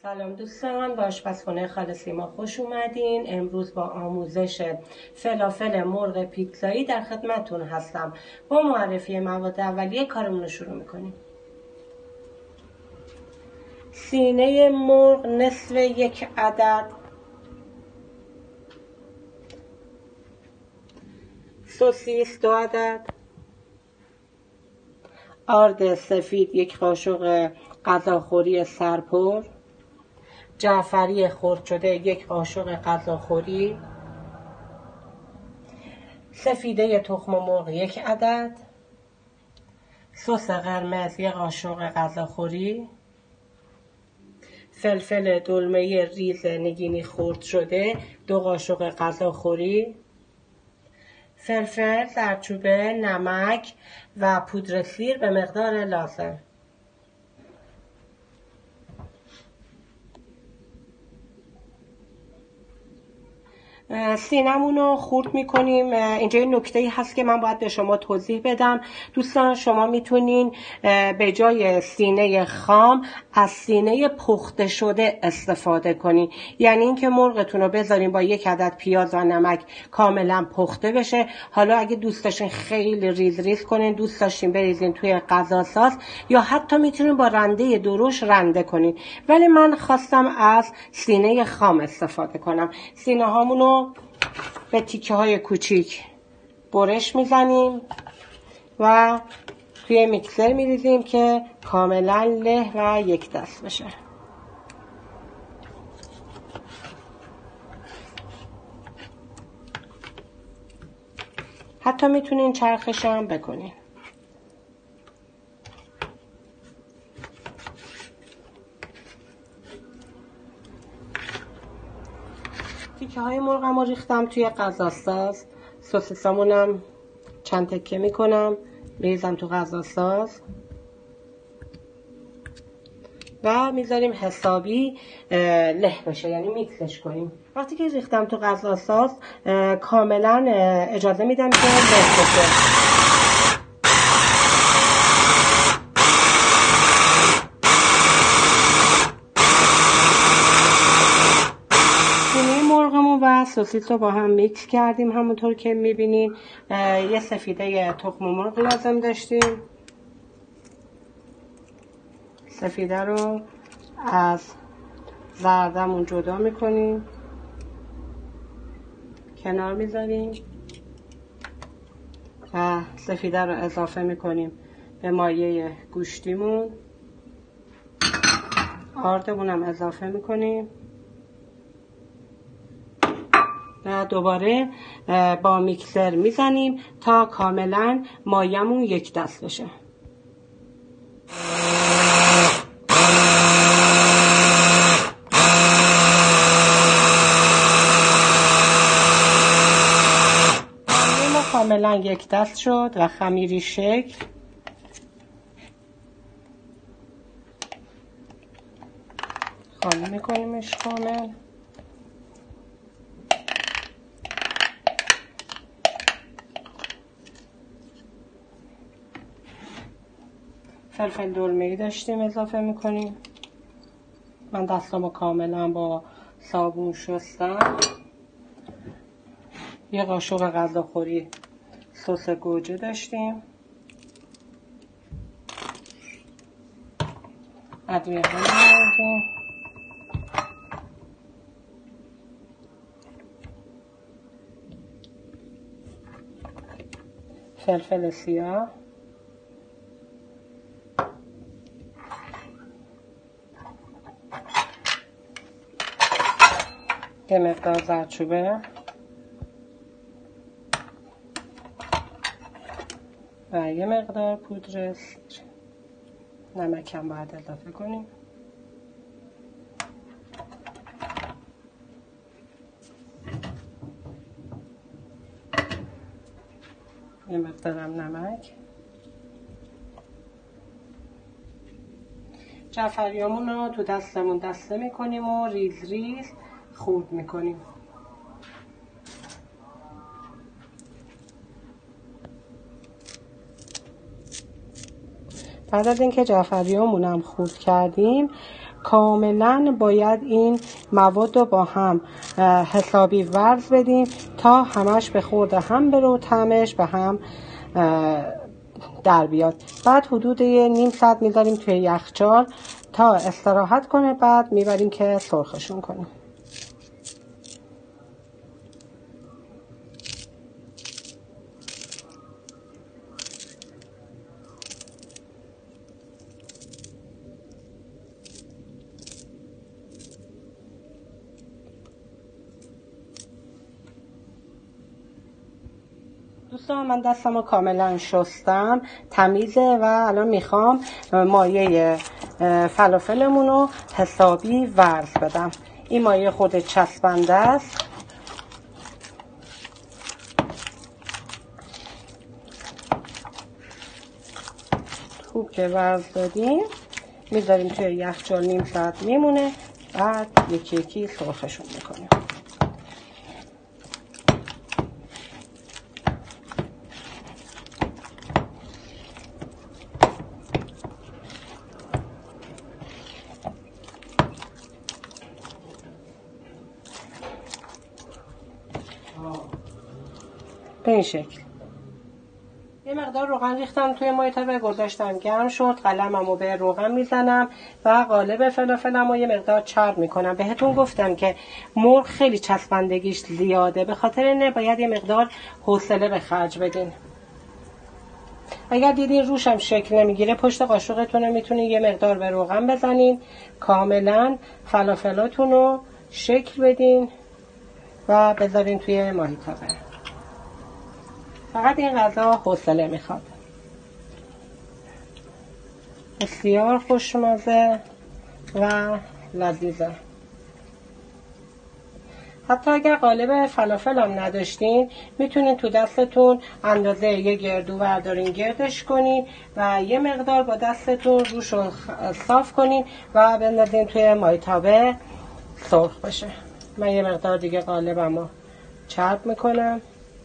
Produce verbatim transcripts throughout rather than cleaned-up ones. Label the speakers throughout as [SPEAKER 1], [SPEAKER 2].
[SPEAKER 1] سلام دوستان، به آشپزخونه خاله سیما خوش اومدین. امروز با آموزش فلافل مرغ پیتزایی در خدمتتون هستم. با معرفی مواد اولیه کارمون رو شروع میکنیم. سینه مرغ نصف یک عدد، سوسیس دو عدد، آرد سفید یک قاشق غذاخوری سرپر، جعفری خرد شده یک قاشق غذاخوری، سفیده تخم مرغ یک عدد، سس قرمز یک قاشق غذاخوری، فلفل دلمه ریز نگینی خرد شده دو قاشق غذاخوری، فلفل، زردچوبه، نمک و پودر سیر به مقدار لازم. سینمون رو خورد میکنیم. اینجا یه نکته‌ای هست که من باید به شما توضیح بدم. دوستان شما میتونین به جای سینه خام از سینه پخته شده استفاده کنین، یعنی اینکه مرغتون رو بذارین با یک عدد پیاز و نمک کاملا پخته بشه. حالا اگه دوست داشتین خیلی ریز ریز کنین، دوست داشتین بریزین توی غذا ساز، یا حتی میتونین با رنده درشت رنده کنین، ولی من خواستم از سینه خام استفاده کنم. سینه هامونو به تیکه های کوچیک برش میزنیم و توی میکسر میریزیم که کاملا له و یک دست بشه. حتی میتونین چرخش هم بکنین. تیکه های مرغم رو ریختم توی غذاساز. سوسیسامونم چند تکه میکنم، میریزم تو غذاساز و میذاریم حسابی له بشه، یعنی میکسش کنیم. وقتی که ریختم تو غذاساز کاملا اجازه میدم که له بشه. و سوسیس رو با هم میکس کردیم. همونطور که میبینین یه سفیده تخم مرغ لازم داشتیم. سفیده رو از زردمون جدا میکنیم، کنار میذاریم و سفیده رو اضافه میکنیم به مایه گوشتیمون. آردمون هم اضافه میکنیم و دوباره با میکسر میزنیم تا کاملا مایمون یک دست بشه. مایمون کاملا یک دست شد و خمیری شکل. خالی میکنیمش کامل. فلفل دلمه‌ای داشتیم اضافه میکنیم. من دستامو کاملا با صابون شستم. یه قاشق غذاخوری سس گوجه داشتیم. ادویه ها می‌ریزیم. فلفل سیاه، یه مقدار زردچوبه و یه مقدار پودر سیر. نمک هم باید اضافه کنیم. یه مقدارم نمک. جعفریامون رو تو دستمون دسته میکنیم و ریز ریز خورد میکنیم. بعد از اینکه جعفریامون هم خورد کردیم کاملا باید این مواد رو با هم حسابی ورز بدیم تا همش به خورد هم بره و طعمش به هم در بیاد. بعد حدود نیم ساعت میذاریم توی یخچال تا استراحت کنه، بعد میبریم که سرخشون کنیم. دوستان من دستم رو کاملا شستم، تمیزه و الان میخوام مایه فلافلمون رو حسابی ورز بدم. این مایه خود چسبنده است. خوب که ورز دادیم میذاریم توی یخچال، نیم ساعت میمونه، بعد یکی یکی سرخشون میکنیم. به این شکل یه مقدار روغن ریختم توی مایه تابه، گذاشتم گرم شد، قلممو به روغن میزنم و قالب فلافلمو یه مقدار چرب میکنم. بهتون گفتم که مرغ خیلی چسبندگیش زیاده، به خاطر اینه باید یه مقدار حوصله به خرج بدین. اگر دیدین روشم شکل نمیگیره، پشت قاشقتون رو میتونین یه مقدار به روغن بزنین، کاملا فلافلاتون رو شکل بدین و بذارین توی مایه تابه. فقط این غذا حوصله میخواد. بسیار خوشمزه و لذیذه. حتی اگر قالب فلافل هم نداشتین، میتونین تو دستتون اندازه یه گردو بردارین، گردش کنین و یه مقدار با دستتون روش رو صاف کنین و بندازین توی مایتابه سرخ بشه. من یه مقدار دیگه قالبم رو چرب میکنم.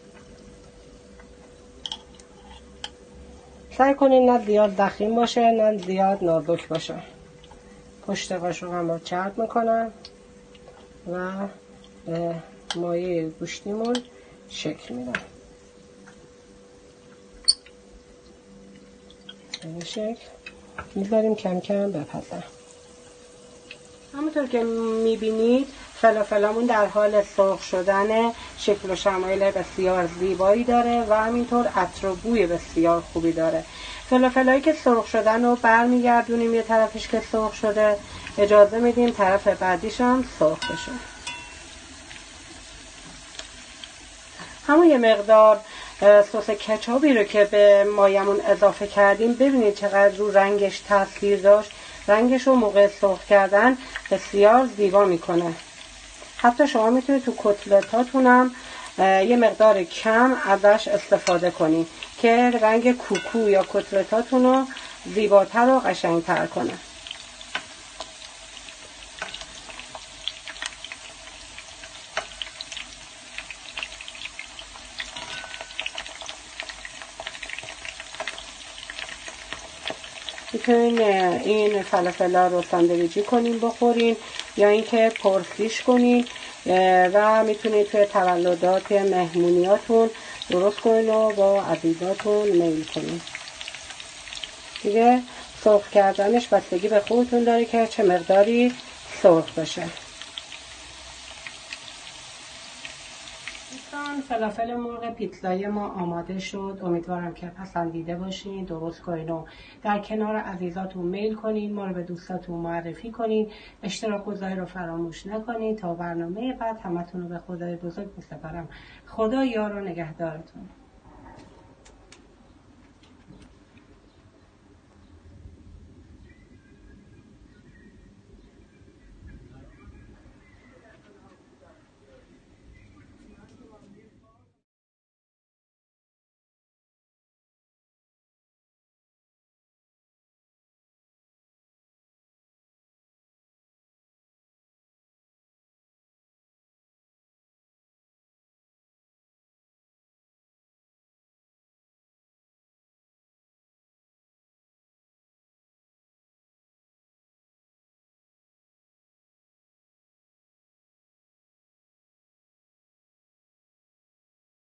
[SPEAKER 1] سعی کنین نه زیاد ضخیم باشه نه زیاد نازک باشه. پشت قاشقم رو چرب میکنم و به مایه گوشتیمون شکل میدم. به این شکل میذاریم کم کم بپزه. همونطور که میبینید فلافلامون در حال سرخ شدن، شکل و شمایل بسیار زیبایی داره و همینطور عطر و بوی بسیار خوبی داره. فلافلایی که سرخ شدن رو برمیگردونیم یه طرفش که سرخ شده، اجازه میدیم طرف بعدیش هم سرخ بشه. همون یه مقدار سس کچاپی رو که به مایمون اضافه کردیم، ببینید چقدر رو رنگش تاثیر داشت. رنگش رو موقع سرخ کردن بسیار زیبا میکنه. حتی شما میتونید تو کتلتاتون هم یه مقدار کم ازش استفاده کنید که رنگ کوکو یا کتلتاتون رو زیباتر و قشنگتر کنه. میتونین این فلافلا رو ساندویچی کنین بخورین یا اینکه پرسیش کنین و میتونید توی تولدات مهمونیاتون درست کنین و با عزیزاتون میل کنین. دیگه سرخ کردنش بستگی به خودتون داره که چه مقداری سرخ بشه. فلافل مرغ پیتزای ما آماده شد. امیدوارم که پسندیده باشین. درست کنین و در کنار عزیزاتون میل کنین، ما رو به دوستاتون معرفی کنین. اشتراک گذاری رو فراموش نکنین. تا برنامه بعد همتون رو به خدای بزرگ میسپارم. خدا یار و نگهدارتون.